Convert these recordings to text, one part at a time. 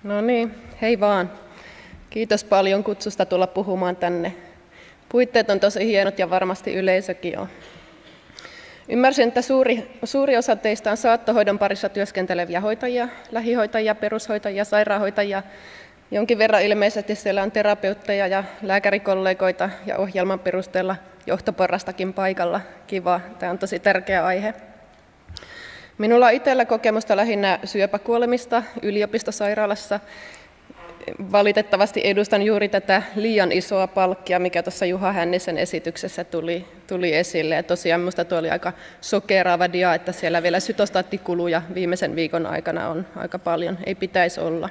No niin, hei vaan. Kiitos paljon kutsusta tulla puhumaan tänne. Puitteet on tosi hienot ja varmasti yleisökin on. Ymmärsin, että suuri osa teistä on saattohoidon parissa työskenteleviä hoitajia, lähihoitajia, perushoitajia, sairaanhoitajia. Jonkin verran ilmeisesti siellä on terapeutteja ja lääkärikollegoita ja ohjelman perusteella johtoporrastakin paikalla. Kiva, tämä on tosi tärkeä aihe. Minulla on itsellä kokemusta lähinnä syöpäkuolemista yliopistosairaalassa. Valitettavasti edustan juuri tätä liian isoa palkkia, mikä tuossa Juha Hännisen esityksessä tuli esille. Ja tosiaan minusta tuo oli aika shokeraava dia, että siellä vielä sytostaattikuluja viimeisen viikon aikana on aika paljon, ei pitäisi olla.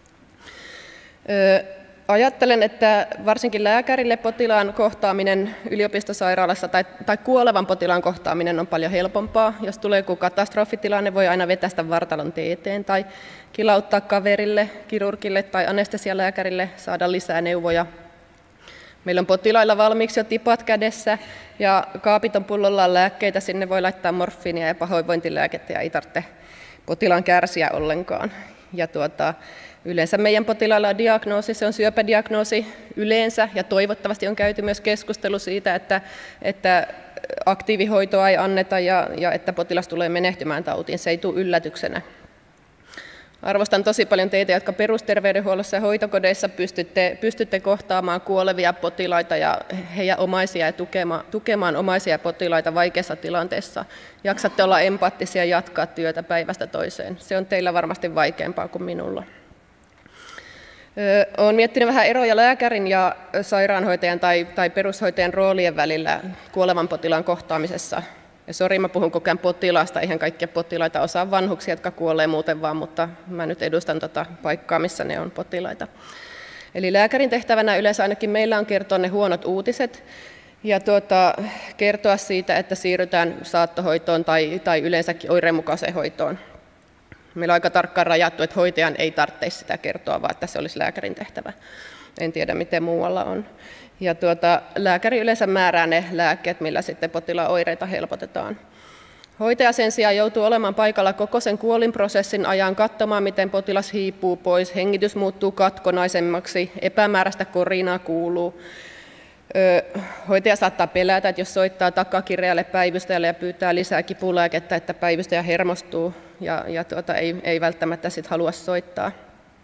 Ajattelen, että varsinkin lääkärille potilaan kohtaaminen yliopistosairaalassa tai kuolevan potilaan kohtaaminen on paljon helpompaa. Jos tulee joku katastrofitilanne, voi aina vetästä vartalon teeteen tai kilauttaa kaverille, kirurgille tai anestesialääkärille, saada lisää neuvoja. Meillä on potilailla valmiiksi jo tipat kädessä ja kaapit on pullollaan lääkkeitä, sinne voi laittaa morfiinia ja pahoinvointilääkettä ja ei tarvitse potilaan kärsiä ollenkaan. Ja yleensä meidän potilailla on diagnoosi, se on syöpädiagnoosi yleensä ja toivottavasti on käyty myös keskustelu siitä, että aktiivihoitoa ei anneta ja että potilas tulee menehtymään tautiin, se ei tule yllätyksenä. Arvostan tosi paljon teitä, jotka perusterveydenhuollossa ja hoitokodeissa pystytte kohtaamaan kuolevia potilaita ja heidän omaisia ja tukemaan omaisia potilaita vaikeassa tilanteessa. Jaksatte olla empaattisia ja jatkaa työtä päivästä toiseen. Se on teillä varmasti vaikeampaa kuin minulla. Olen miettinyt vähän eroja lääkärin ja sairaanhoitajan tai perushoitajan roolien välillä kuolevan potilaan kohtaamisessa. Ja sori, mä puhun koko ajan potilaasta, eihän kaikkia potilaita osaa vanhuksia, jotka kuolee muuten vaan, mutta mä nyt edustan paikkaa, missä ne on potilaita. Eli lääkärin tehtävänä yleensä ainakin meillä on kertoa ne huonot uutiset ja kertoa siitä, että siirrytään saattohoitoon tai yleensäkin oireenmukaiseen hoitoon. Meillä on aika tarkkaan rajattu, että hoitajan ei tarvitse sitä kertoa, vaan että se olisi lääkärin tehtävä. En tiedä, miten muualla on. Ja lääkäri yleensä määrää ne lääkkeet, millä sitten potilaan oireita helpotetaan. Hoitaja sen sijaan joutuu olemaan paikalla koko sen kuolinprosessin ajan katsomaan, miten potilas hiipuu pois, hengitys muuttuu katkonaisemmaksi, epämääräistä korinaa kuuluu. Hoitaja saattaa pelätä, että jos soittaa takakireälle päivystäjälle ja pyytää lisää kipulääkettä, että päivystäjä hermostuu ja ei välttämättä sit halua soittaa.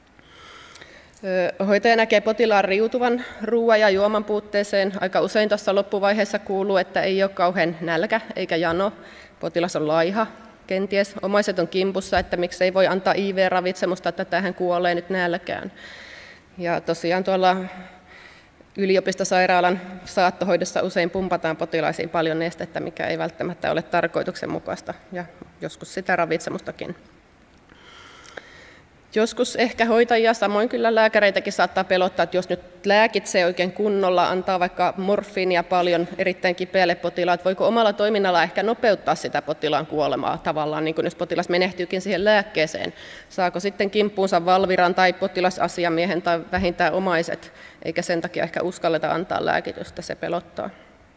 Hoitaja näkee potilaan riutuvan ruoan ja juoman puutteeseen. Aika usein tuossa loppuvaiheessa kuuluu, että ei ole kauhean nälkä eikä jano. Potilas on laiha, kenties omaiset on kimpussa, että miksei voi antaa IV-ravitsemusta, että tähän kuolee nyt nälkään. Ja tosiaan tuolla yliopistosairaalan saattohoidossa usein pumpataan potilaisiin paljon nestettä, mikä ei välttämättä ole tarkoituksenmukaista ja joskus sitä ravitsemustakin. Joskus ehkä hoitajia, samoin kyllä lääkäreitäkin saattaa pelottaa, että jos nyt lääkitsee oikein kunnolla, antaa vaikka morfiinia paljon erittäin kipeälle potilaalle, voiko omalla toiminnalla ehkä nopeuttaa sitä potilaan kuolemaa tavallaan, niin kuin jos potilas menehtyykin siihen lääkkeeseen. Saako sitten kimppuunsa Valviran tai potilasasiamiehen tai vähintään omaiset, eikä sen takia ehkä uskalleta antaa lääkitystä, se pelottaa.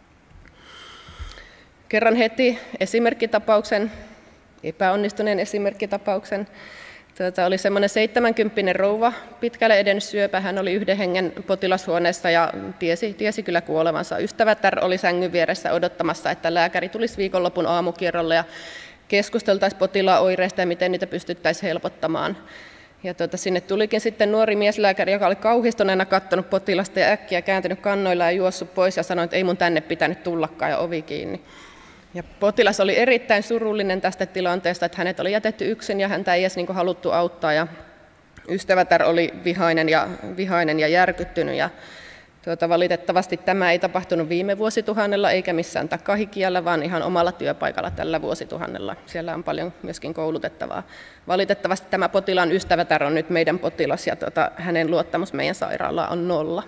Kerran heti esimerkkitapauksen, epäonnistuneen esimerkkitapauksen. Oli semmoinen 70 rouva, pitkälle edennyt syöpä. Hän oli yhden hengen potilashuoneessa ja tiesi kyllä kuolevansa. Ystävätär oli sängyn vieressä odottamassa, että lääkäri tulisi viikonlopun aamukierrolle ja keskusteltaisiin potilaan oireista ja miten niitä pystyttäisiin helpottamaan. Ja sinne tulikin sitten nuori mieslääkäri, joka oli kauhistuneena katsonut potilasta ja äkkiä kääntynyt kannoilla ja juossut pois ja sanoi, että ei mun tänne pitänyt tullakaan ja ovi kiinni. Ja potilas oli erittäin surullinen tästä tilanteesta, että hänet oli jätetty yksin ja häntä ei edes haluttu auttaa. Ja ystävätär oli vihainen ja järkyttynyt. Ja valitettavasti tämä ei tapahtunut viime vuosituhannella eikä missään takahikiällä, vaan ihan omalla työpaikalla tällä vuosituhannella. Siellä on paljon myöskin koulutettavaa. Valitettavasti tämä potilaan ystävätär on nyt meidän potilas ja hänen luottamus meidän sairaalaan on 0.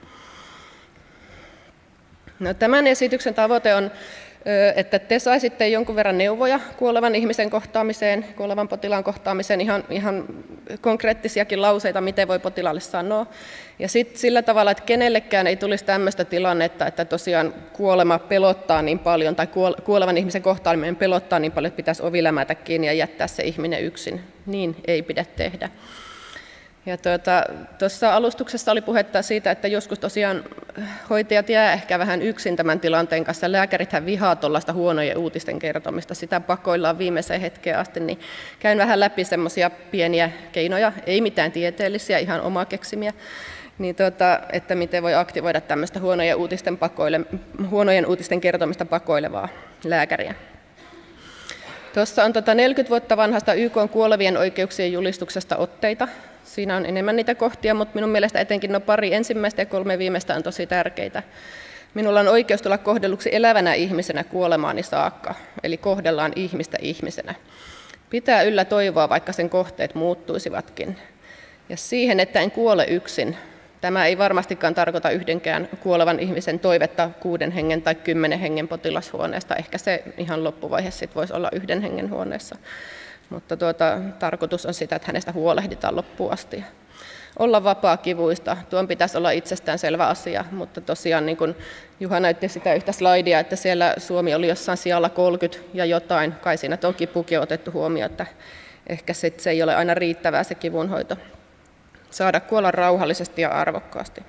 No, tämän esityksen tavoite on, että te saisitte jonkun verran neuvoja kuolevan ihmisen kohtaamiseen, kuolevan potilaan kohtaamiseen, ihan konkreettisiakin lauseita, miten voi potilaalle sanoa. Ja sitten sillä tavalla, että kenellekään ei tulisi tämmöistä tilannetta, että tosiaan kuolema pelottaa niin paljon, tai kuolevan ihmisen kohtaaminen pelottaa niin paljon, että pitäisi ovi lämätä kiinni ja jättää se ihminen yksin. Niin ei pidä tehdä. Tuossa alustuksessa oli puhetta siitä, että joskus tosiaan hoitajat jää ehkä vähän yksin tämän tilanteen kanssa. Lääkärithän vihaa tuollaista huonojen uutisten kertomista, sitä pakoillaan viimeiseen hetkeen asti, niin käyn vähän läpi semmoisia pieniä keinoja, ei mitään tieteellisiä, ihan omaa keksimiä, niin että miten voi aktivoida tämmöistä huonojen uutisten kertomista pakoilevaa lääkäriä. Tuossa on 40 vuotta vanhasta YK:n kuolevien oikeuksien julistuksesta otteita. Siinä on enemmän niitä kohtia, mutta minun mielestä etenkin no pari ensimmäistä ja 3 viimeistä on tosi tärkeitä. Minulla on oikeus tulla kohdelluksi elävänä ihmisenä kuolemaani saakka, eli kohdellaan ihmistä ihmisenä. Pitää yllä toivoa, vaikka sen kohteet muuttuisivatkin. Ja siihen, että en kuole yksin. Tämä ei varmastikaan tarkoita yhdenkään kuolevan ihmisen toivetta 6 hengen tai 10 hengen potilashuoneesta. Ehkä se ihan loppuvaihe sit voisi olla 1 hengen huoneessa. Mutta tarkoitus on sitä, että hänestä huolehditaan loppuun asti. Olla vapaa kivuista, tuon pitäisi olla itsestäänselvä asia, mutta tosiaan niin kuin Juha näytti sitä yhtä slaidia, että siellä Suomi oli jossain sijalla 30 ja jotain, kai siinä tuo kipukin on otettu huomioon, että ehkä se ei ole aina riittävää se kivunhoito. Saada kuolla rauhallisesti ja arvokkaasti.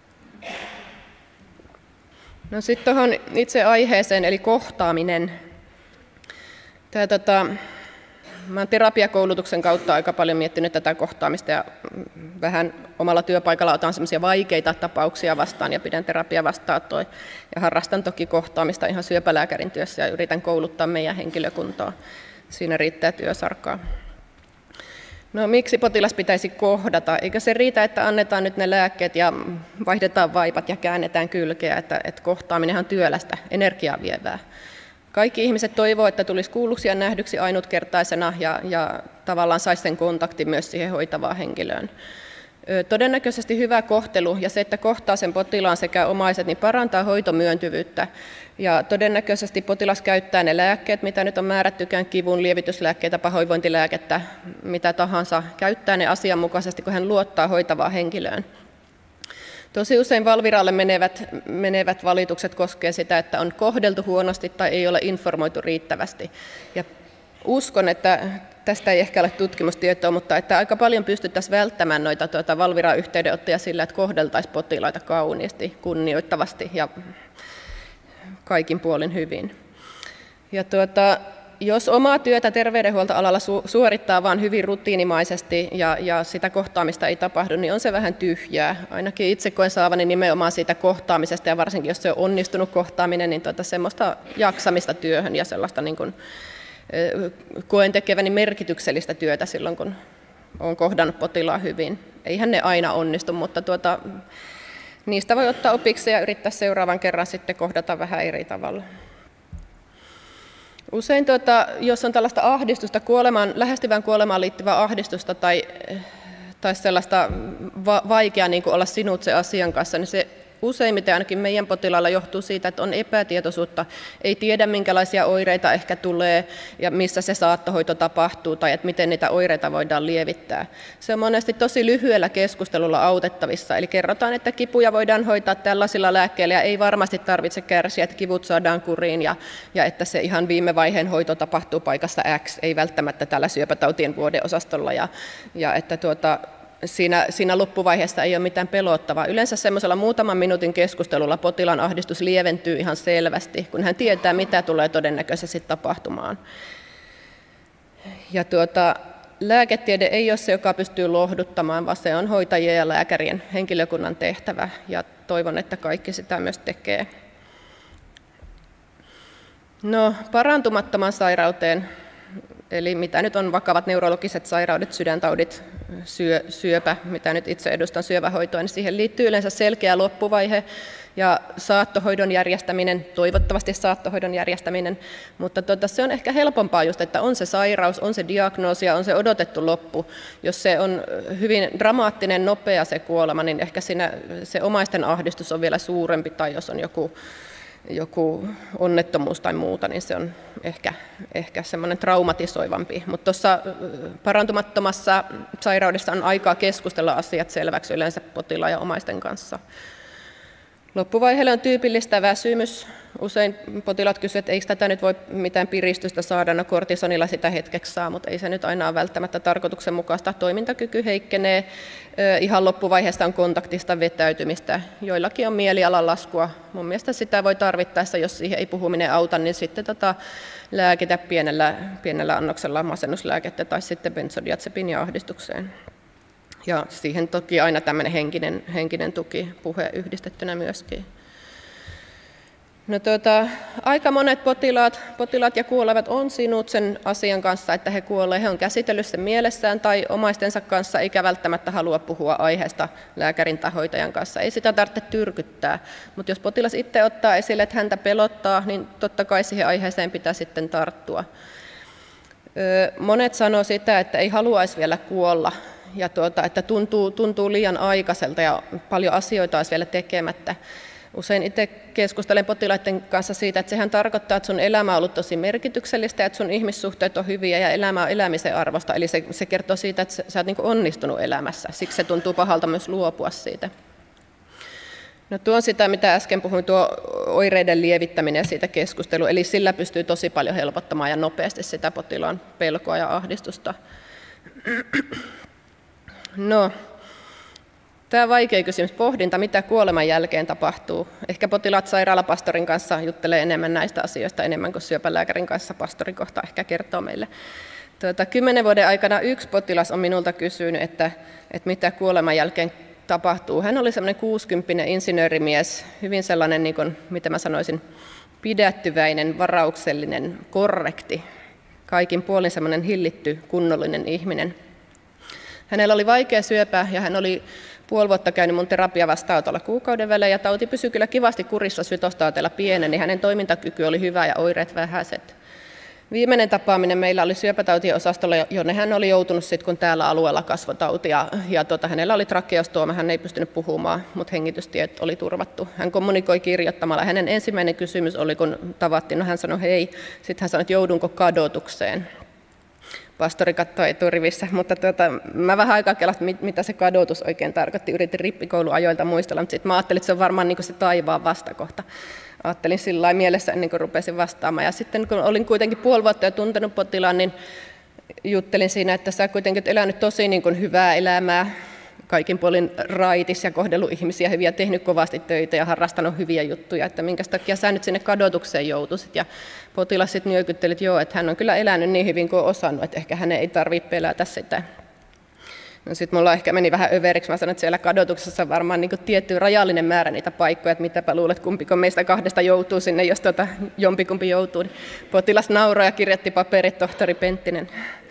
No sitten tuohon itse aiheeseen, eli kohtaaminen. Mä olen terapiakoulutuksen kautta aika paljon miettinyt tätä kohtaamista ja vähän omalla työpaikalla otan semmoisia vaikeita tapauksia vastaan ja pidän terapiavastaanottoa ja harrastan toki kohtaamista ihan syöpälääkärin työssä ja yritän kouluttaa meidän henkilökuntaa. Siinä riittää työsarkaa. No miksi potilas pitäisi kohdata? Eikö se riitä, että annetaan nyt ne lääkkeet ja vaihdetaan vaipat ja käännetään kylkeä, että kohtaaminen on työlästä, energiaa vievää. Kaikki ihmiset toivoo, että tulisi kuulluksi ja nähdyksi ainutkertaisena ja tavallaan saisi sen kontaktin myös siihen hoitavaan henkilöön. Todennäköisesti hyvä kohtelu ja se, että kohtaa sen potilaan sekä omaiset, niin parantaa hoitomyöntyvyyttä. Ja todennäköisesti potilas käyttää ne lääkkeet, mitä nyt on määrättykään, kivun lievityslääkkeitä, pahoinvointilääkettä, mitä tahansa, käyttää ne asianmukaisesti, kun hän luottaa hoitavaan henkilöön. Tosi usein Valviralle menevät valitukset koskee sitä, että on kohdeltu huonosti tai ei ole informoitu riittävästi. Ja uskon, että tästä ei ehkä ole tutkimustietoa, mutta että aika paljon pystyttäisiin välttämään noita Valviran yhteydenottoja sillä, että kohdeltaisiin potilaita kauniisti, kunnioittavasti ja kaikin puolin hyvin. Ja jos omaa työtä terveydenhuoltoalalla suorittaa vain hyvin rutiinimaisesti ja sitä kohtaamista ei tapahdu, niin on se vähän tyhjää. Ainakin itse koen saavani nimenomaan siitä kohtaamisesta ja varsinkin jos se on onnistunut kohtaaminen, niin semmoista jaksamista työhön ja sellaista niin kuin, koen tekeväni merkityksellistä työtä silloin, kun olen kohdannut potilaan hyvin. Eihän ne aina onnistu, mutta niistä voi ottaa opiksi ja yrittää seuraavan kerran sitten kohdata vähän eri tavalla. Usein jos on tällaista ahdistusta, lähestyvään kuolemaan liittyvää ahdistusta tai sellaista vaikeaa niin kuin olla sinut se asian kanssa, niin se useimmiten ainakin meidän potilailla johtuu siitä, että on epätietoisuutta, ei tiedä minkälaisia oireita ehkä tulee ja missä se saattohoito tapahtuu tai että miten niitä oireita voidaan lievittää. Se on monesti tosi lyhyellä keskustelulla autettavissa, eli kerrotaan, että kipuja voidaan hoitaa tällaisilla lääkkeillä ja ei varmasti tarvitse kärsiä, että kivut saadaan kuriin ja että se ihan viime vaiheen hoito tapahtuu paikassa X, ei välttämättä tällä syöpätautien vuodeosastolla ja että siinä loppuvaiheessa ei ole mitään pelottavaa. Yleensä semmoisella muutaman minuutin keskustelulla potilaan ahdistus lieventyy ihan selvästi, kun hän tietää, mitä tulee todennäköisesti tapahtumaan. Ja lääketiede ei ole se, joka pystyy lohduttamaan, vaan se on hoitajien ja lääkärien henkilökunnan tehtävä, ja toivon, että kaikki sitä myös tekee. No, parantumattoman sairauteen, eli mitä nyt on vakavat neurologiset sairaudet, sydäntaudit, syöpä, mitä nyt itse edustan syövähoitoa, niin siihen liittyy yleensä selkeä loppuvaihe ja saattohoidon järjestäminen, toivottavasti saattohoidon järjestäminen, mutta se on ehkä helpompaa just, että on se sairaus, on se diagnoosi ja on se odotettu loppu. Jos se on hyvin dramaattinen, nopea se kuolema, niin ehkä siinä se omaisten ahdistus on vielä suurempi, tai jos on joku onnettomuus tai muuta, niin se on ehkä semmoinen traumatisoivampi. Mutta tuossa parantumattomassa sairaudessa on aikaa keskustella asiat selväksi yleensä potilaan ja omaisten kanssa. Loppuvaiheelle on tyypillistä väsymys. Usein potilaat kysyvät, että eikö tätä nyt voi mitään piristystä saada, no kortisonilla sitä hetkeksi saa, mutta ei se nyt aina ole välttämättä tarkoituksenmukaista. Toimintakyky heikkenee, ihan loppuvaiheesta on kontaktista vetäytymistä, joillakin on mielialan laskua. Mun mielestä sitä voi tarvittaessa, jos siihen ei puhuminen auta, niin sitten lääkitä pienellä annoksella masennuslääkettä tai sitten benzodiazepiinia ahdistukseen. Ja siihen toki aina tämmöinen henkinen tuki, puhe yhdistettynä myöskin. No aika monet potilaat ja kuolevat on sinut sen asian kanssa, että he kuolee. He on käsitellyt sen mielessään tai omaistensa kanssa, eikä välttämättä halua puhua aiheesta lääkärin tai hoitajan kanssa. Ei sitä tarvitse tyrkyttää, mutta jos potilas itse ottaa esille, että häntä pelottaa, niin totta kai siihen aiheeseen pitää sitten tarttua. Monet sanoo sitä, että ei haluaisi vielä kuolla ja että tuntuu liian aikaiselta ja paljon asioita olisi vielä tekemättä. Usein itse keskustelen potilaiden kanssa siitä, että sehän tarkoittaa, että sun elämä on ollut tosi merkityksellistä ja että sun ihmissuhteet on hyviä ja elämä on elämisen arvosta. Eli se kertoo siitä, että sä oot niin kuin onnistunut elämässä. Siksi se tuntuu pahalta myös luopua siitä. No tuo on sitä, mitä äsken puhuin, tuo oireiden lievittäminen ja siitä keskustelu. Eli sillä pystyy tosi paljon helpottamaan ja nopeasti sitä potilaan pelkoa ja ahdistusta. No. Tämä on vaikea kysymys. Pohdinta, mitä kuoleman jälkeen tapahtuu. Ehkä potilaat sairaalapastorin kanssa juttelee enemmän näistä asioista, enemmän kuin syöpälääkärin kanssa. Pastori kohta ehkä kertoo meille. 10 vuoden aikana yksi potilas on minulta kysynyt, että mitä kuoleman jälkeen tapahtuu. Hän oli sellainen 60 insinöörimies, hyvin sellainen, niin kuin, mitä mä sanoisin, pidättyväinen, varauksellinen, korrekti, kaikin puolin sellainen hillitty, kunnollinen ihminen. Hänellä oli vaikea syöpä ja hän oli 5 vuotta käynyt mun terapiavastaanotolla kuukauden välein ja tauti pysyi kyllä kivasti kurissa sytostaateella pienen, niin hänen toimintakyky oli hyvä ja oireet vähäiset. Viimeinen tapaaminen meillä oli syöpätautien osastolla, jonne hän oli joutunut sitten, kun täällä alueella kasvoi tauti ja hänellä oli trakeostooma, hän ei pystynyt puhumaan, mutta hengitystiet oli turvattu. Hän kommunikoi kirjoittamalla. Hänen ensimmäinen kysymys oli, kun tavattiin, no hän sanoi hei, sitten hän sanoi, että joudunko kadotukseen. Pastori katsoi eturivissä, mutta mä vähän aikaa kelasin, mitä se kadotus oikein tarkoitti. Yritin rippikouluajoilta muistella, mutta sitten mä ajattelin, että se on varmaan niin kuin se taivaan vastakohta. Ajattelin sillä lailla mielessä ennen kuin rupesin vastaamaan. Ja sitten kun olin kuitenkin 5 vuotta jo tuntenut potilaan, niin juttelin siinä, että sä kuitenkin olet elänyt tosi niin kuin hyvää elämää, kaikin puolin raitis ja kohdellut ihmisiä hyvin ja tehnyt kovasti töitä ja harrastanut hyviä juttuja, että minkä takia sä nyt sinne kadotukseen joutuisit. Ja potilas sitten nyökytteli, että joo, että hän on kyllä elänyt niin hyvin kuin on osannut, että ehkä hänen ei tarvitse pelätä sitä. No sitten mulla ehkä meni vähän överiksi, mä sanoin, että siellä kadotuksessa on varmaan niin kuin tietty rajallinen määrä niitä paikkoja, että mitäpä luulet, kumpiko meistä 2 joutuu sinne, jos jompikumpi joutuu. Potilas nauroi ja kirjoitti paperit, tohtori Penttinen.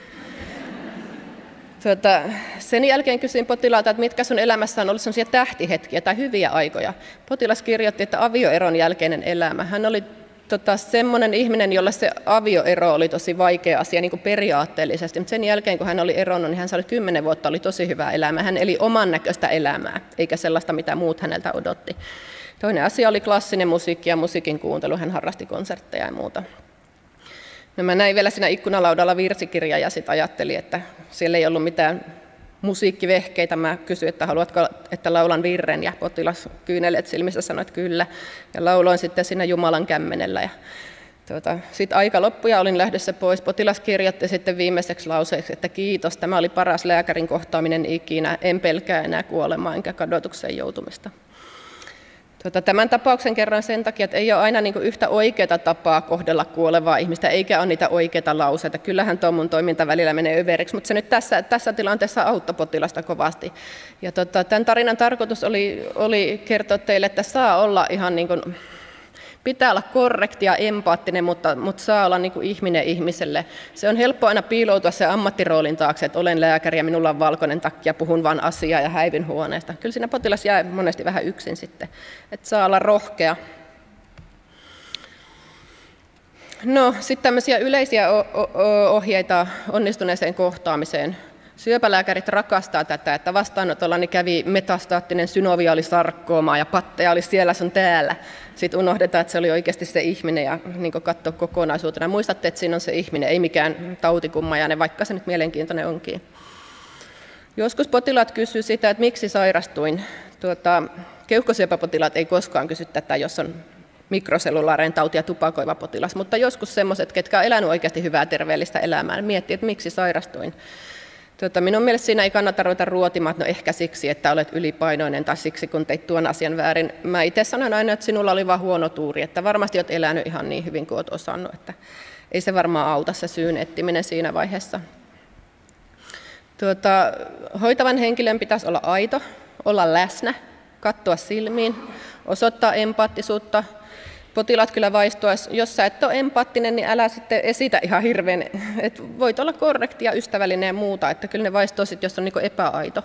Sen jälkeen kysyin potilaalta, että mitkä sun elämässä on ollut sellaisia tähtihetkiä tai hyviä aikoja. Potilas kirjoitti, että avioeron jälkeinen elämä. Hän oli semmoinen ihminen, jolle se avioero oli tosi vaikea asia niin kuin periaatteellisesti, mutta sen jälkeen kun hän oli eronnut, niin hän sai 10 vuotta oli tosi hyvää elämää. Hän eli oman näköistä elämää, eikä sellaista, mitä muut häneltä odotti. Toinen asia oli klassinen musiikki ja musiikin kuuntelu. Hän harrasti konsertteja ja muuta. No mä näin vielä siinä ikkunalaudalla virsikirja ja sitten ajattelin, että siellä ei ollut mitään musiikkivehkeitä. Mä kysyin, että haluatko, että laulan virren, ja potilas kyyneleet silmissä sanoi, että kyllä. Ja lauloin sitten siinä Jumalan kämmenellä. Ja sitten aika loppui ja olin lähdössä pois. Potilas kirjoitti sitten viimeiseksi lauseeksi, että kiitos, tämä oli paras lääkärin kohtaaminen ikinä. En pelkää enää kuolemaa enkä kadotukseen joutumista. Tämän tapauksen kerran sen takia, että ei ole aina niin kuin yhtä oikeaa tapaa kohdella kuolevaa ihmistä, eikä ole niitä oikeita lauseita. Kyllähän tuo mun toiminta välillä menee överiksi, mutta se nyt tässä tilanteessa auttoi potilasta kovasti. Ja tämän tarinan tarkoitus oli kertoa teille, että saa olla ihan niin kuin, pitää olla korrekti ja empaattinen, mutta saa olla niin kuin ihminen ihmiselle. Se on helppo aina piiloutua sen ammattiroolin taakse, että olen lääkäri ja minulla on valkoinen takki ja puhun vain asiaa ja häivyn huoneesta. Kyllä siinä potilas jää monesti vähän yksin sitten, että saa olla rohkea. No, sitten tämmöisiä yleisiä ohjeita onnistuneeseen kohtaamiseen. Syöpälääkärit rakastaa tätä, että vastaanotollani kävi metastaattinen synoviaalisarkkooma ja patteja oli siellä sun täällä. Sitten unohdetaan, että se oli oikeasti se ihminen ja niin katsoa kokonaisuutena. Muistatte, että siinä on se ihminen, ei mikään tautikummajainen, vaikka se nyt mielenkiintoinen onkin. Joskus potilaat kysyvät sitä, että miksi sairastuin. keuhkosyöpäpotilaat ei koskaan kysy tätä, jos on mikrosellulaarinen tauti ja tupakoiva potilas, mutta joskus semmoiset, ketkä on elänyt oikeasti hyvää terveellistä elämää, miettii, että miksi sairastuin. Minun mielestä siinä ei kannata ruveta ruotimaan, että no ehkä siksi, että olet ylipainoinen tai siksi, kun teit tuon asian väärin. Mä itse sanon aina, että sinulla oli vain huono tuuri, että varmasti olet elänyt ihan niin hyvin kuin olet osannut, että ei se varmaan auta se syyn etsiminen siinä vaiheessa. Hoitavan henkilön pitäisi olla aito, olla läsnä, katsoa silmiin, osoittaa empaattisuutta. Potilaat kyllä vaistua, jos sä et ole empaattinen, niin älä sitten esitä ihan hirveän, että voit olla korrekti ja ystävällinen ja muuta, että kyllä ne vaistuu sitten, jos on niin epäaito.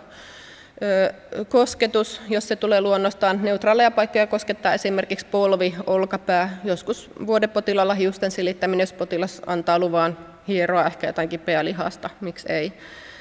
Kosketus, jos se tulee luonnostaan, neutraaleja paikkoja koskettaa esimerkiksi polvi, olkapää, joskus vuodepotilaalla hiusten silittäminen, jos potilas antaa luvan hieroa ehkä jotain kipeää lihasta, miksi ei.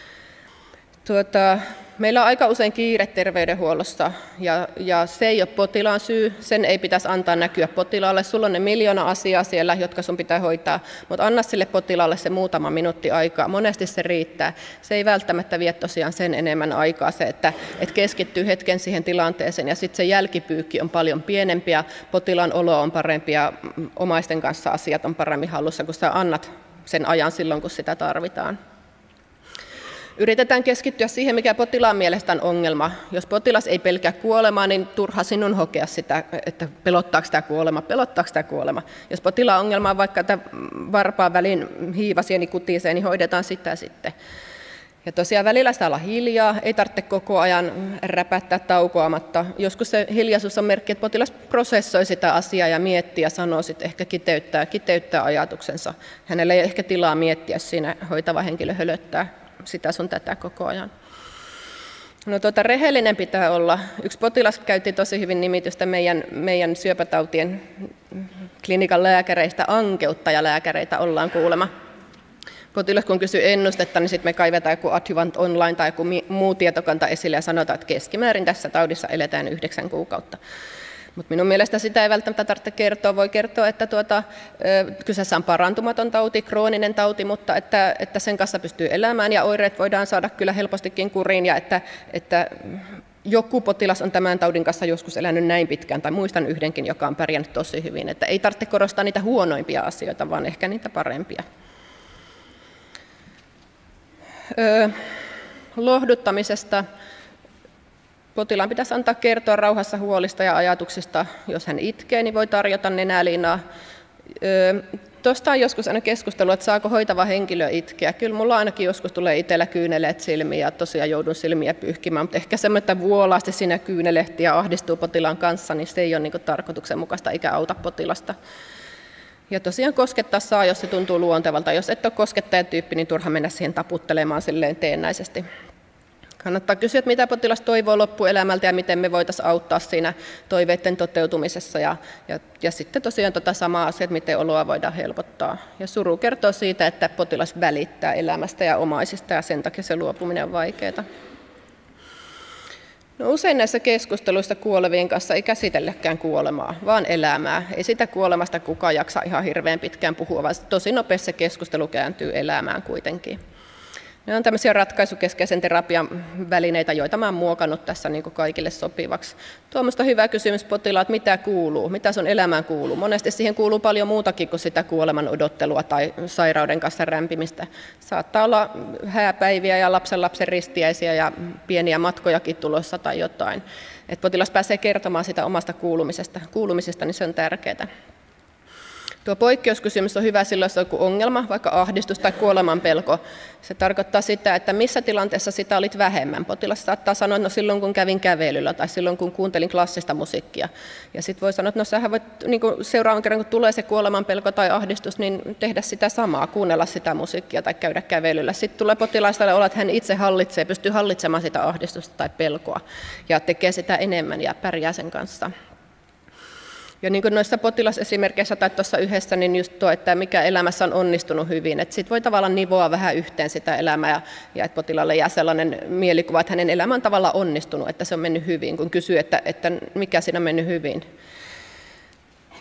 Meillä on aika usein kiire terveydenhuollossa ja se ei ole potilaan syy, sen ei pitäisi antaa näkyä potilaalle. Sulla on ne 1 000 000 asiaa siellä, jotka sun pitää hoitaa, mutta anna sille potilaalle se muutama minuutti aikaa. Monesti se riittää. Se ei välttämättä vie tosiaan sen enemmän aikaa se, että keskittyy hetken siihen tilanteeseen ja sitten se jälkipyykki on paljon pienempi ja potilaan olo on parempi ja omaisten kanssa asiat on paremmin hallussa, kun sä annat sen ajan silloin, kun sitä tarvitaan. Yritetään keskittyä siihen, mikä potilaan mielestä on ongelma. Jos potilas ei pelkää kuolemaa, niin turha sinun hokea sitä, että pelottaako sitä kuolema. Jos potilaan ongelma on vaikka varpaan välin hiivasieni kutisee, niin hoidetaan sitä sitten. Ja tosiaan välillä sitä olla hiljaa, ei tarvitse koko ajan räpättää taukoamatta. Joskus se hiljaisuus on merkki, että potilas prosessoi sitä asiaa ja miettii ja sanoo sitten ehkä kiteyttää ajatuksensa. Hänellä ei ehkä tilaa miettiä, jos siinä hoitava henkilö hölöttää sitä sun tätä koko ajan. Rehellinen pitää olla. Yksi potilas käytti tosi hyvin nimitystä meidän syöpätautien klinikan lääkäreistä, ankeuttajalääkäreitä ollaan kuulemma. Potilas kun kysyy ennustetta, niin sitten me kaivetaan joku Adjuvant Online tai joku muu tietokanta esille ja sanotaan, että keskimäärin tässä taudissa eletään 9 kuukautta. Mutta minun mielestä sitä ei välttämättä tarvitse kertoa. Voi kertoa, että kyseessä on parantumaton tauti, krooninen tauti, mutta että sen kanssa pystyy elämään ja oireet voidaan saada kyllä helpostikin kuriin ja että joku potilas on tämän taudin kanssa joskus elänyt näin pitkään, tai muistan yhdenkin, joka on pärjännyt tosi hyvin. Että ei tarvitse korostaa niitä huonoimpia asioita, vaan ehkä niitä parempia. Lohduttamisesta. Potilaan pitäisi antaa kertoa rauhassa huolista ja ajatuksista. Jos hän itkee, niin voi tarjota nenäliinaa. Tuosta on joskus aina keskustelua, että saako hoitava henkilö itkeä. Kyllä mulla ainakin joskus tulee itsellä kyyneleet silmiin ja tosiaan joudun silmiä pyyhkimään, mutta ehkä semmoinen, että vuolaasti siinä kyynelehti ja ahdistuu potilaan kanssa, niin se ei ole niin tarkoituksenmukaista eikä auta potilasta. Ja tosiaan koskettaa saa, jos se tuntuu luontevalta. Jos et ole koskettajatyyppi, niin turha mennä siihen taputtelemaan silleen teennäisesti. Kannattaa kysyä, että mitä potilas toivoo loppuelämältä ja miten me voitaisiin auttaa siinä toiveiden toteutumisessa. Ja sitten tosiaan samaa asiaa, että miten oloa voidaan helpottaa. Ja suru kertoo siitä, että potilas välittää elämästä ja omaisista ja sen takia se luopuminen on vaikeaa. No, usein näissä keskusteluissa kuolevien kanssa ei käsitelläkään kuolemaa, vaan elämää. Ei sitä kuolemasta kukaan jaksa ihan hirveän pitkään puhua, vaan tosi nopeasti se keskustelu kääntyy elämään kuitenkin. Ne on tämmöisiä ratkaisukeskeisen terapian välineitä, joita mä oon muokannut tässä niin kuin kaikille sopivaksi. Tuommoista hyvä kysymys potilaat, mitä kuuluu, mitä sun elämään kuuluu. Monesti siihen kuuluu paljon muutakin kuin sitä kuoleman odottelua tai sairauden kanssa rämpimistä. Saattaa olla hääpäiviä ja lapsen ristiäisiä ja pieniä matkojakin tulossa tai jotain. Et potilas pääsee kertomaan sitä omasta kuulumisesta, niin se on tärkeää. Tuo poikkeuskysymys on hyvä silloin, jos on joku ongelma, vaikka ahdistus tai kuoleman pelko. Se tarkoittaa sitä, että missä tilanteessa sitä olit vähemmän. Potilas saattaa sanoa, että no silloin kun kävin kävelyllä tai silloin kun kuuntelin klassista musiikkia. Ja sitten voi sanoa, että no sähän voit niin seuraavan kerran, kun tulee se kuoleman pelko tai ahdistus, niin tehdä sitä samaa, kuunnella sitä musiikkia tai käydä kävelyllä. Sitten tulee potilaastalle olla, että hän itse pystyy hallitsemaan sitä ahdistusta tai pelkoa ja tekee sitä enemmän ja pärjää sen kanssa. Ja niin kuin noissa potilasesimerkkeissä tai tuossa yhdessä, niin just tuo, että mikä elämässä on onnistunut hyvin. Että sitten voi tavallaan nivoa vähän yhteen sitä elämää ja että potilaalle jää sellainen mielikuva, että hänen elämä on tavallaan onnistunut, että se on mennyt hyvin, kun kysyy, että mikä siinä on mennyt hyvin.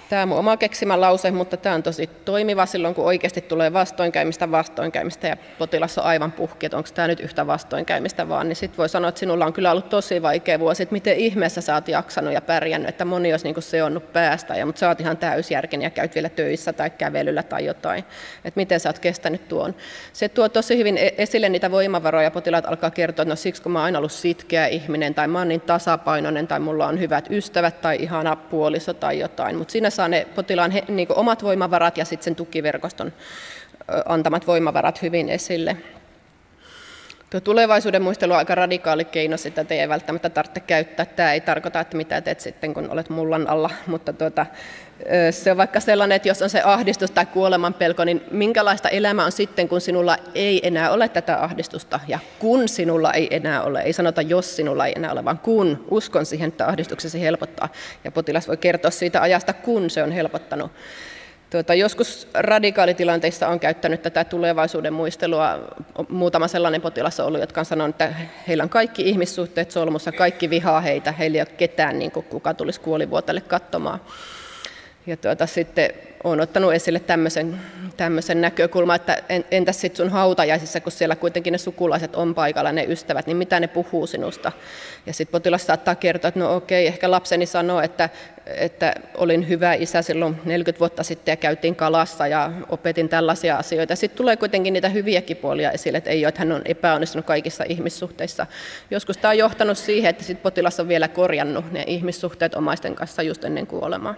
Tämä on mun oma keksimä lause, mutta tämä on tosi toimiva silloin, kun oikeasti tulee vastoinkäymistä ja potilas on aivan puhki, että onko tämä nyt yhtä vastoinkäymistä vaan, niin sitten voi sanoa, että sinulla on kyllä ollut tosi vaikea vuosi, että miten ihmeessä sä oot jaksanut ja pärjännyt, että moni olisi niin seonnut päästä, mutta sä oot ihan täysjärkinen ja käyt vielä töissä tai kävelyllä tai jotain, että miten sä oot kestänyt tuon. Se tuo tosi hyvin esille niitä voimavaroja, potilaat alkaa kertoa, että no siksi kun mä oon aina ollut sitkeä ihminen tai mä oon niin tasapainoinen tai mulla on hyvät ystävät tai ihana puoliso tai jotain, mutta siinä saa ne potilaan niin omat voimavarat ja sitten sen tukiverkoston antamat voimavarat hyvin esille. Tuo tulevaisuuden muistelu on aika radikaali keino, sitä ei välttämättä tarvitse käyttää. Tämä ei tarkoita, että mitä teet sitten, kun olet mullan alla, mutta se on vaikka sellainen, että jos on se ahdistus tai kuoleman pelko, niin minkälaista elämä on sitten, kun sinulla ei enää ole tätä ahdistusta ja kun sinulla ei enää ole, ei sanota jos sinulla ei enää ole, vaan kun uskon siihen, että ahdistuksesi helpottaa ja potilas voi kertoa siitä ajasta, kun se on helpottanut. Joskus radikaalitilanteissa on käyttänyt tätä tulevaisuuden muistelua. Muutama sellainen potilas on ollut, jotka on sanonut, että heillä on kaikki ihmissuhteet solmussa, kaikki vihaa heitä, heillä ei ole ketään, niin kuka tulisi kuolivuotelle katsomaan. Ja sitten olen ottanut esille tämmöisen näkökulman, että entäs sitten sun hautajaisissa, kun siellä kuitenkin ne sukulaiset on paikalla, ne ystävät, niin mitä ne puhuu sinusta? Ja sitten potilas saattaa kertoa, että no okei, ehkä lapseni sanoo, että olin hyvä isä silloin 40 vuotta sitten ja käytiin kalassa ja opetin tällaisia asioita. Sitten tulee kuitenkin niitä hyviäkin puolia esille, että ei ole, että hän on epäonnistunut kaikissa ihmissuhteissa. Joskus tämä on johtanut siihen, että sit potilas on vielä korjannut ne ihmissuhteet omaisten kanssa just ennen kuolemaa.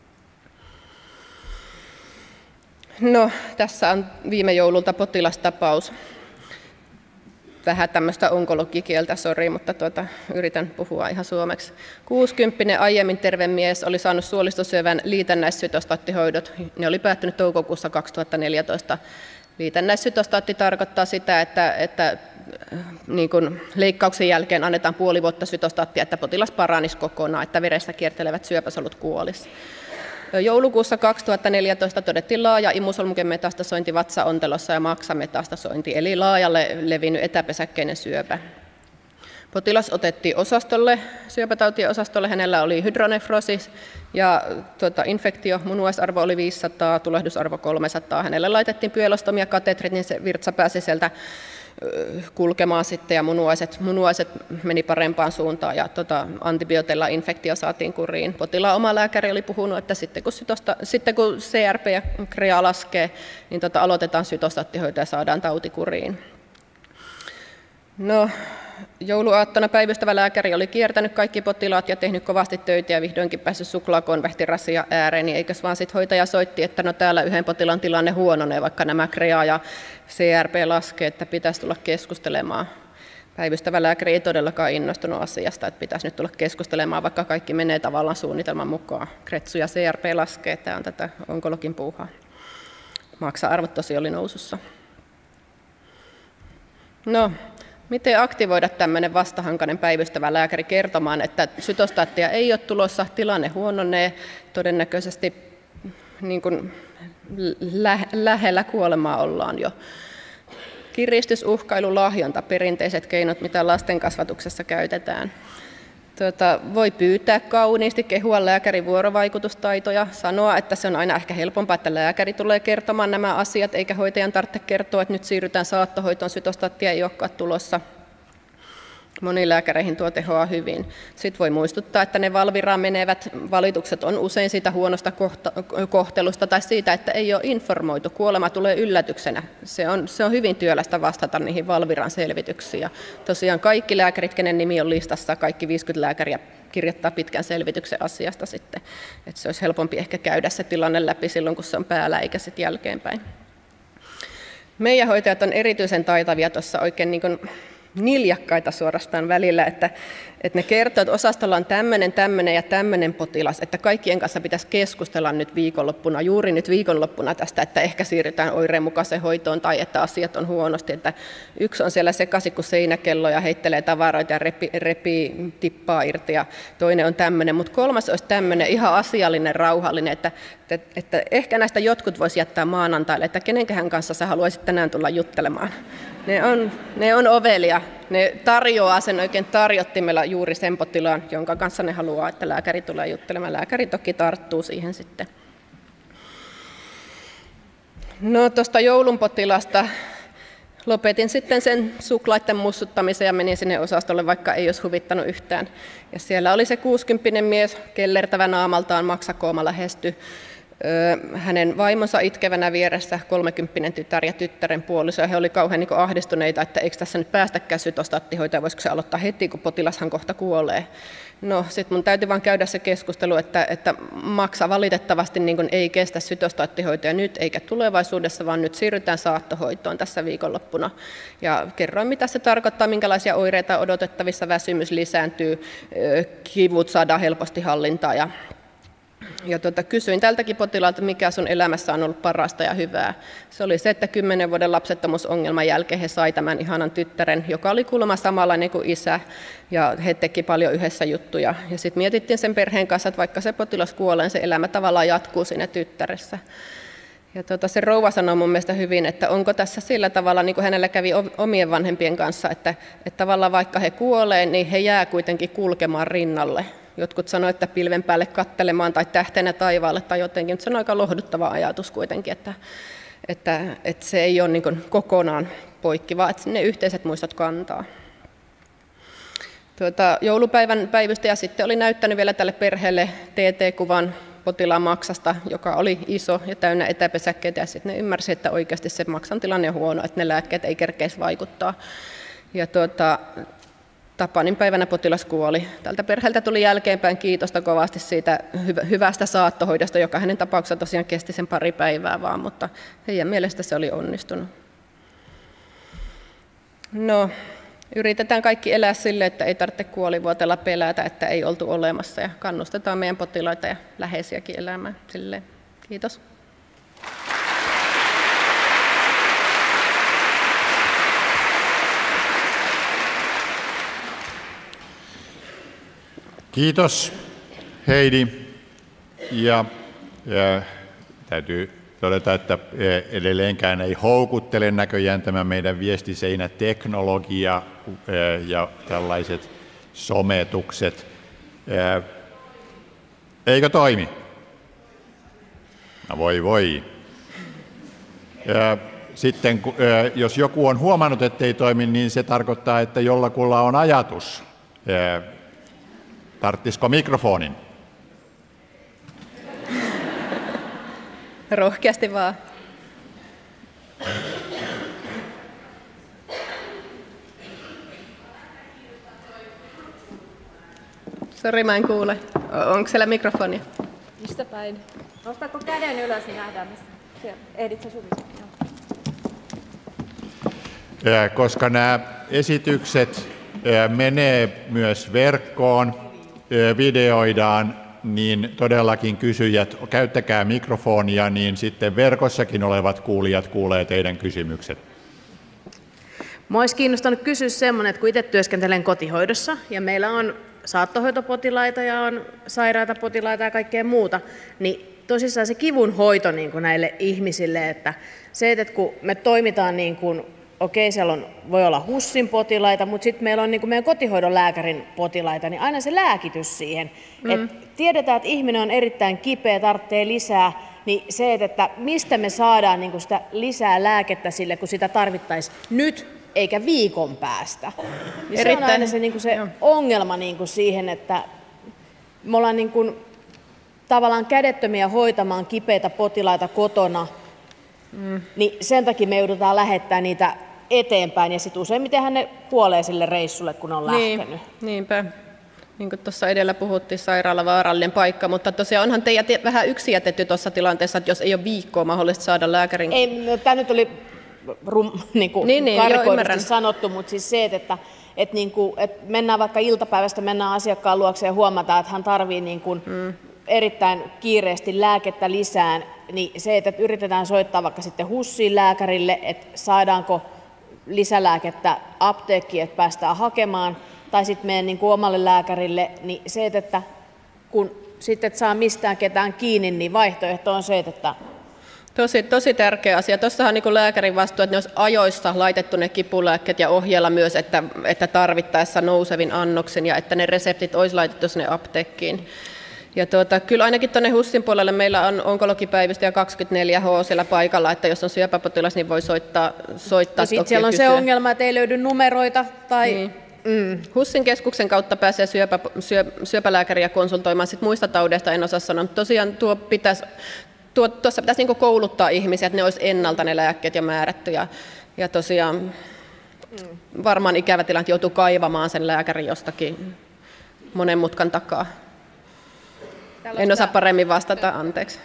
No, tässä on viime joululta potilastapaus. Vähän tämmöistä onkologikieltä, sori, mutta yritän puhua ihan suomeksi. 60 aiemmin terve mies oli saanut suolistosyövän liitännäissytostaattihoidot. Ne oli päättynyt toukokuussa 2014. Liitännäissytostaatti tarkoittaa sitä, että niin kuin leikkauksen jälkeen annetaan puoli vuotta sytostaattia, että potilas paranisi kokonaan, että veressä kiertelevät syöpäsolut kuolisi. Joulukuussa 2014 todettiin laaja imusolmukenmetastasointi vatsaontelossa ja maksametastasointi, eli laajalle levinnyt etäpesäkkeinen syöpä. Potilas otettiin osastolle, syöpätautien osastolle, hänellä oli hydronefrosis ja infektio, munuaisarvo oli 500, tulehdusarvo 300. Hänelle laitettiin pyelostomia katetrit, niin se virtsa pääsi sieltä kulkemaan sitten ja munuaiset meni parempaan suuntaan ja antibiooteilla infektio saatiin kuriin. Potilaan oma lääkäri oli puhunut, että sitten kun CRP ja KREA laskee, niin aloitetaan sytostaattihoito ja saadaan tauti kuriin. No, jouluaattona päivystävä lääkäri oli kiertänyt kaikki potilaat ja tehnyt kovasti töitä ja vihdoinkin päässyt suklaakonvehtirasia ääreen, niin eikös vaan sitten hoitaja soitti, että no täällä yhden potilaan tilanne huononee, vaikka nämä KREA ja CRP laskee, että pitäisi tulla keskustelemaan. Päivystävä lääkäri ei todellakaan innostunut asiasta, että pitäisi nyt tulla keskustelemaan, vaikka kaikki menee tavallaan suunnitelman mukaan. Kretsu ja CRP laskee, tämä on tätä onkologin puuhaa. Maksa-arvot tosi oli nousussa. No, miten aktivoida tämmöinen vastahankainen päivystävä lääkäri kertomaan, että sytostaattia ei ole tulossa, tilanne huononee, todennäköisesti niin kuin lähellä kuolemaa ollaan jo. Kiristys, uhkailu, lahjonta, perinteiset keinot, mitä lasten kasvatuksessa käytetään. Voi pyytää kauniisti, kehua lääkärin vuorovaikutustaitoja, sanoa, että se on aina ehkä helpompaa, että lääkäri tulee kertomaan nämä asiat, eikä hoitajan tarvitse kertoa, että nyt siirrytään saattohoitoon, sytostaattia ei olekaan tulossa. Moniin lääkäreihin tuo tehoaa hyvin. Sitten voi muistuttaa, että ne Valviraan menevät valitukset on usein siitä huonosta kohtelusta tai siitä, että ei ole informoitu. Kuolema tulee yllätyksenä. Se on hyvin työlästä vastata niihin Valviran selvityksiin. Ja tosiaan kaikki lääkärit, kenen nimi on listassa, kaikki 50 lääkäriä kirjoittaa pitkän selvityksen asiasta sitten. Että se olisi helpompi ehkä käydä se tilanne läpi silloin, kun se on päällä, eikä sitten jälkeenpäin. Meidän hoitajat on erityisen taitavia tuossa oikein niin kuin niljakkaita suorastaan välillä, että ne kertoo, että osastolla on tämmöinen ja tämmöinen potilas, että kaikkien kanssa pitäisi keskustella nyt viikonloppuna, juuri nyt viikonloppuna tästä, että ehkä siirrytään oireenmukaiseen hoitoon tai että asiat on huonosti, että yksi on siellä sekaisin kuin seinäkello ja heittelee tavaroita ja repii tippaa irti ja toinen on tämmöinen, mutta kolmas olisi tämmöinen ihan asiallinen, rauhallinen, että ehkä näistä jotkut voisi jättää maanantaille, että kenenkähän kanssa sä haluaisit tänään tulla juttelemaan. Ne on ovelia. Ne tarjoaa sen oikein tarjottimella juuri sen potilaan, jonka kanssa ne haluaa, että lääkäri tulee juttelemaan. Lääkäri toki tarttuu siihen sitten. No tuosta joulun potilasta lopetin sitten sen suklaiden mussuttamisen ja menin sinne osastolle, vaikka ei olisi huvittanut yhtään. Ja siellä oli se 60 mies, kellertävä naamaltaan, maksakooma lähesty. Hänen vaimonsa itkevänä vieressä, 30 tytär ja tyttären puoliso. Ja he olivat kauhean niin ahdistuneita, että eikö tässä nyt päästäkään sytostaattihoitoa, voisiko se aloittaa heti, kun potilashan kohta kuolee. No sitten mun täytyy vaan käydä se keskustelu, että maksa valitettavasti niin ei kestä sytostaattihoitoja nyt eikä tulevaisuudessa, vaan nyt siirrytään saattohoitoon tässä viikonloppuna. Ja kerroin, mitä se tarkoittaa, minkälaisia oireita on odotettavissa, väsymys lisääntyy, kivut saadaan helposti hallintaan. Ja kysyin tältäkin potilaalta, mikä sun elämässä on ollut parasta ja hyvää. Se oli se, että 10 vuoden lapsettomuusongelman jälkeen he sai tämän ihanan tyttären, joka oli kuulemma samanlainen kuin isä, ja he teki paljon yhdessä juttuja. Ja sitten mietittiin sen perheen kanssa, että vaikka se potilas kuolee, se elämä tavallaan jatkuu siinä tyttäressä. Ja se rouva sanoi mun mielestä hyvin, että onko tässä sillä tavalla, niin kuin hänellä kävi omien vanhempien kanssa, että tavallaan vaikka he kuolee, niin he jää kuitenkin kulkemaan rinnalle. Jotkut sanoivat, että pilven päälle kattelemaan tai tähtenä taivaalle tai jotenkin, mutta se on aika lohduttava ajatus kuitenkin, että se ei ole niin kuin kokonaan poikki, vaan että ne yhteiset muistot kantaa. Joulupäivän päivystäjä sitten oli näyttänyt vielä tälle perheelle TT-kuvan potilaan maksasta, joka oli iso ja täynnä etäpesäkkeitä, ja sitten ne ymmärsi, että oikeasti se maksan tilanne on huono, että ne lääkkeet ei kerkeisi vaikuttaa. Ja Tapanin päivänä potilas kuoli. Tältä perheeltä tuli jälkeenpäin kiitosta kovasti siitä hyvästä saattohoidosta, joka hänen tapauksessa tosiaan kesti sen pari päivää vaan, mutta heidän mielestä se oli onnistunut. No, yritetään kaikki elää sille, että ei tarvitse kuolivuotella pelätä, että ei oltu olemassa, ja kannustetaan meidän potilaita ja läheisiäkin elämään silleen. Kiitos. Kiitos Heidi, ja täytyy todeta, että edelleenkään ei houkuttele näköjään tämä meidän viestiseinäteknologia ja tällaiset sometukset. Eikö toimi? No voi. Sitten jos joku on huomannut, että ei toimi, niin se tarkoittaa, että jollakulla on ajatus. Tarttisiko mikrofonin? Rohkeasti vaan. Sori, mä en kuule. Onko siellä mikrofonia? Mistä päin? Nostatko käden ylös, niin nähdään missä. Siellä. Ehdit sä suvista? Koska nämä esitykset menee myös verkkoon, videoidaan, niin todellakin kysyjät, käyttäkää mikrofonia, niin sitten verkossakin olevat kuulijat kuulee teidän kysymykset. Mua olisi kiinnostanut kysyä semmoinen, että kun itse työskentelen kotihoidossa ja meillä on saattohoitopotilaita ja on sairaita potilaita ja kaikkea muuta, niin tosissaan se kivun hoito niin kuin näille ihmisille, että se, että kun me toimitaan niin kuin okei, siellä voi olla HUSin potilaita, mutta sitten meillä on niin kuin meidän kotihoidon lääkärin potilaita, niin aina se lääkitys siihen. Et tiedetään, että ihminen on erittäin kipeä, tarvitsee lisää, niin se, että mistä me saadaan niin kuin sitä lisää lääkettä sille, kun sitä tarvittaisiin nyt eikä viikon päästä. Niin se on aina se, niin kuin se ongelma niin kuin siihen, että me ollaan niin kuin tavallaan kädettömiä hoitamaan kipeitä potilaita kotona, niin sen takia me joudutaan lähettämään niitä eteenpäin, ja sitten useimmitenhän ne kuolee sille reissulle, kun on lähtenyt. Niinpä. Niin kuin tuossa edellä puhuttiin, sairaala vaarallinen paikka, mutta tosiaan onhan teidät vähän yksin jätetty tuossa tilanteessa, että jos ei ole viikkoa mahdollista saada lääkärin... Ei, tämä nyt oli karikoidusti sanottu, mutta siis se, että mennään vaikka iltapäivästä, mennään asiakkaan luokse ja huomataan, että hän tarvitsee erittäin kiireesti lääkettä lisään, niin se, että yritetään soittaa vaikka sitten HUSin lääkärille, että saadaanko lisälääkettä apteekkiin, että päästään hakemaan, tai sitten meidän niin kuin omalle lääkärille, niin se, että kun sitten et saa mistään ketään kiinni, niin vaihtoehto on se, että... Tosi tärkeä asia. Tuossahan niin lääkärin vastuu, että ne olisi ajoissa laitettu ne kipulääkkeet ja ohjeella myös, että tarvittaessa nousevin annoksin ja että ne reseptit olisi laitettu sinne apteekkiin. Ja kyllä ainakin tuonne HUSin puolelle meillä on onkologipäivystäjä 24H siellä paikalla, että jos on syöpäpotilas, niin voi soittaa sitten siellä on se ongelma, että ei löydy numeroita tai... Niin. HUSin keskuksen kautta pääsee syöpälääkäriä konsultoimaan sit muista taudeista, en osaa sanoa, mutta tosiaan tuossa pitäisi niinku kouluttaa ihmisiä, että ne olisi ennalta ne lääkkeet jo määrätty ja tosiaan varmaan ikävä tilanne, että joutuu kaivamaan sen lääkärin jostakin monen mutkan takaa. En osaa paremmin vastata, anteeksi.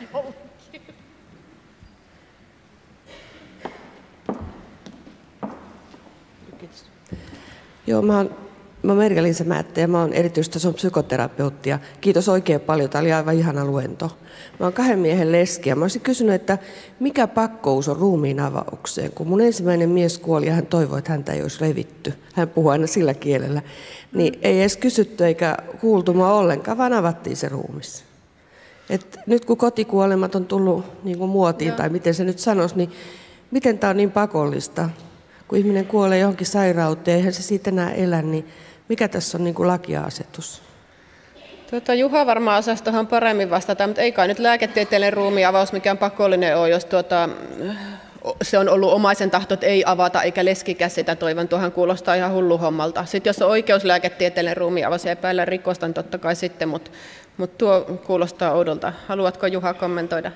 Joo, mä oon Merja-Liisa Määttä ja mä oon erityistason psykoterapeutti ja kiitos oikein paljon, tämä oli aivan ihana luento. Mä oon 2 miehen leski ja mä olisin kysynyt, että mikä pakkous on ruumiin avaukseen, kun mun ensimmäinen mies kuoli ja hän toivoi, että häntä ei olisi revitty. Hän puhui aina sillä kielellä. Niin ei edes kysytty eikä kuultu mua ollenkaan, vaan avattiin se ruumis. Et nyt kun kotikuolemat on tullut niin kuin muotiin, tai miten se nyt sanoisi, niin miten tämä on niin pakollista? Kun ihminen kuolee johonkin sairauteen, eihän se siitä enää elä, niin mikä tässä on niin kuin laki-asetus? Juha varmaan osaisi tuohon paremmin vastata, mutta ei kai nyt lääketieteellinen ruumiinavaus mikään pakollinen ole, jos se on ollut omaisen tahto, että ei avata eikä leskikäs sitä toivon. Tuohan kuulostaa ihan hullu hommalta. Sitten jos on oikeuslääketieteellinen ruumiinavaus ja epäillä rikosta, niin totta kai sitten, mutta tuo kuulostaa oudolta. Haluatko Juha kommentoida?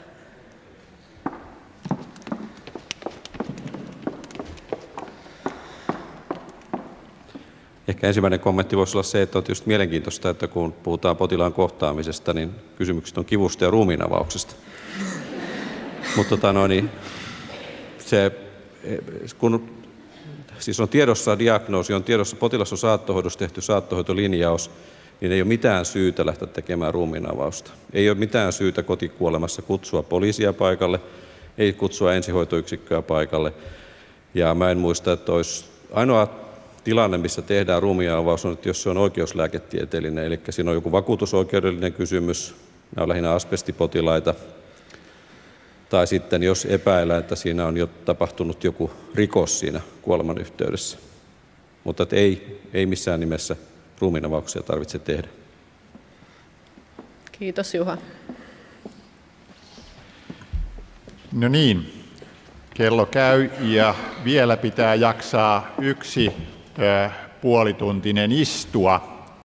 Ehkä ensimmäinen kommentti voisi olla se, että on tietysti mielenkiintoista, että kun puhutaan potilaan kohtaamisesta, niin kysymykset on kivusta ja ruumiinavauksesta. Mutta kun siis on tiedossa diagnoosi, on tiedossa potilas on saattohoidossa tehty saattohoitolinjaus, niin ei ole mitään syytä lähteä tekemään ruumiinavausta. Ei ole mitään syytä kotikuolemassa kutsua poliisia paikalle, ei kutsua ensihoitoyksikköä paikalle. Ja mä en muista, että olisi ainoa tilanne, missä tehdään ruumiinavaus, on, että jos se on oikeuslääketieteellinen, eli siinä on joku vakuutusoikeudellinen kysymys, nämä on lähinnä asbestipotilaita, tai sitten jos epäillään, että siinä on jo tapahtunut joku rikos siinä kuoleman yhteydessä. Mutta ei missään nimessä ruumiinavauksia tarvitse tehdä. Kiitos Juha. No niin, kello käy ja vielä pitää jaksaa 1 puolituntinen istua.